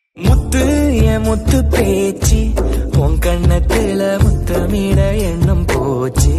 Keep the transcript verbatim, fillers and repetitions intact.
முத்து என் முத்து பேச்சு உன் கண்ணத்துல முத்தமிட எண்ணம் போச்சு